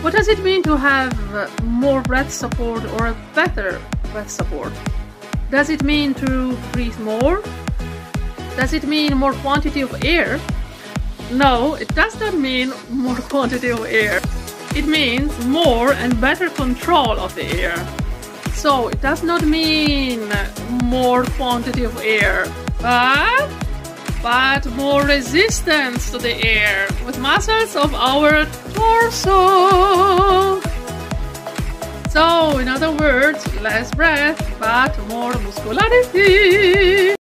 What does it mean to have more breath support or a better breath support? Does it mean to breathe more? Does it mean more quantity of air? No, it does not mean more quantity of air. It means more and better control of the air. So it does not mean more quantity of air, but more resistance to the air with muscles of our torso. So in other words, less breath but more muscularity.